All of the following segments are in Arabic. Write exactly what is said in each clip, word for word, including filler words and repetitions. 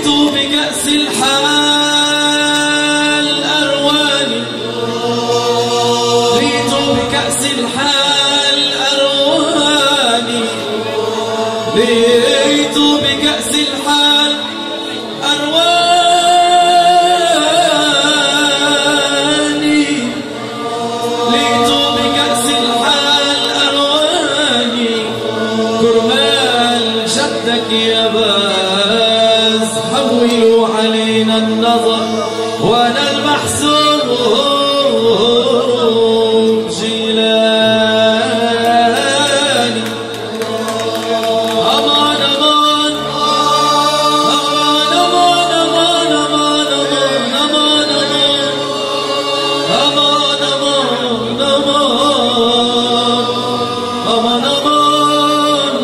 بيت بكأس الحال أرواني، بيت بكأس الحال أرواني، بيت بكأس الحال أرواني، بيت بكأس الحال أرواني، كرمال شدك يا باز حولوا علينا النظر وانا المحسوب جيلاني. امان امان امان امان امان امان امان امان امان امان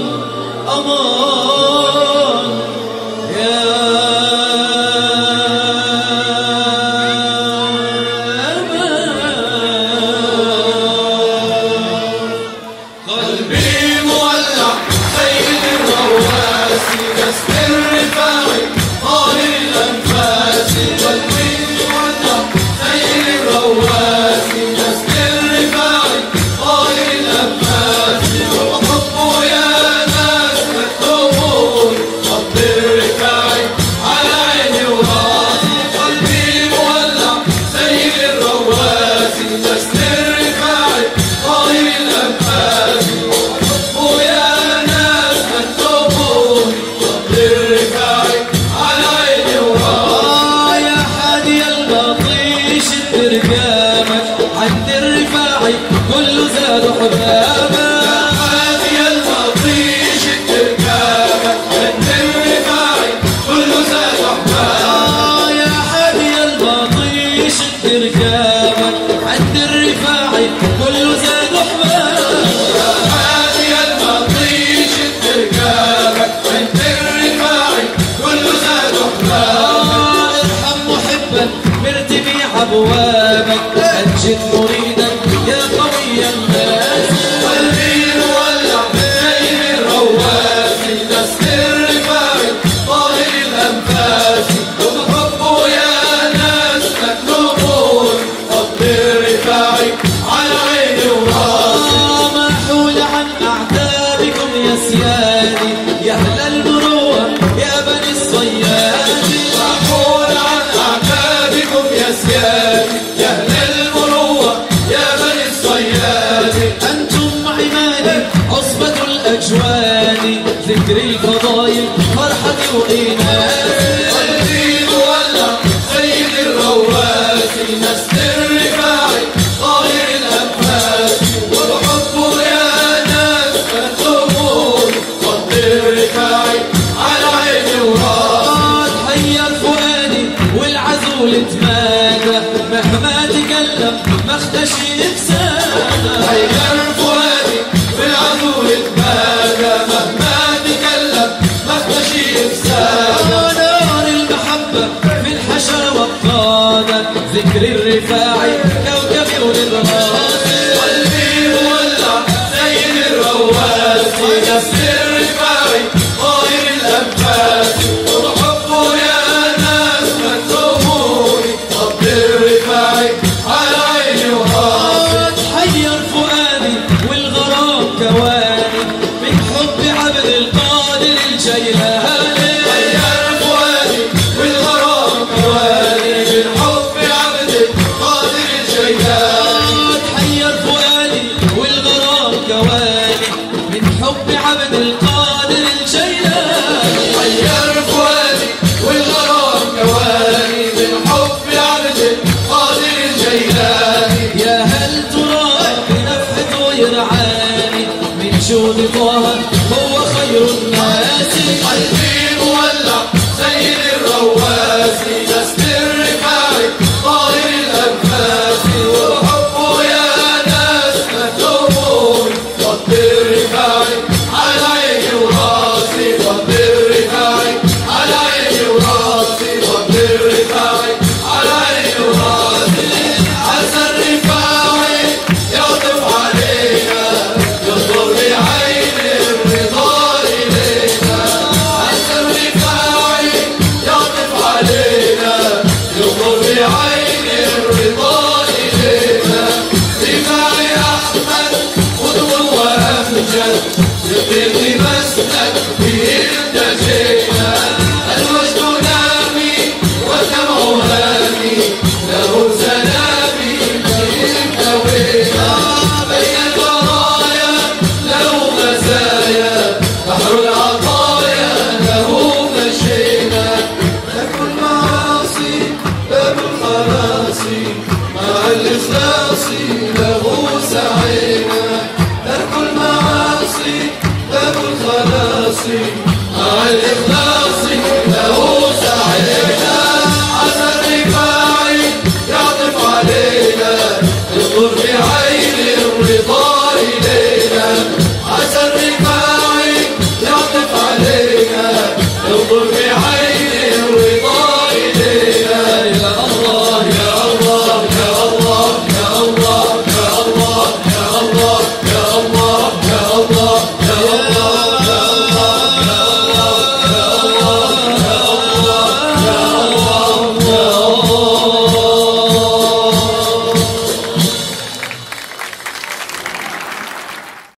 امان يا قلبي مولع سيد الرواسي كسب الرفاعي طاهر الأنفاس. قلبي مولع سيد الرواسي كسب الرفاعي طاهر الأنفاس. وحبه يا ناس مكتوبون خط الرفاعي على عيني وراسي. قلبي مولع سيد الرواسي كسب الرفاعي طاهر الأنفاس. ويا ناس مكتوبون خط الرفاعي على عيني وراسي. يا حادي البطيش الترجامك عند الرفاعي كله زاد حبابك. يا حادي البطيش الترجامك عند الرفاعي كله زاد حبابك. يا حادي البطيش الترجامك عند الرفاعي كله زاد حبابك. يا حادي البطيش الترجامك عند الرفاعي كله زاد حبابك. ارحم محبا مرتبي ابوابك انجد مريدا يا قوي الناس. قلبي مولع سيد الرواسي كسب الرفاعي طاهر الأنفاس. وبحبه يا ناس مكتوبون خط الرفاعي على عيني وراسي. ما حول عن اعتابكم يا سيادي يا اهل المروه يا بني الصياد. محمول عن أعتابكم يا سيادي يا أهل المروة يا بني الصياد. انتم عمادي عصبة الاجواد ذكر الفضايل فرحتي وإناثي. قلبي مولع سيد الرواسي نسل الرفاعي طاهر الأنفاس. وبحبه يا ناس مكتوبون خط الرفاعي على عيني وراسي. تحير فؤادي والعزول تمادى مهما تكلم ما اختشيت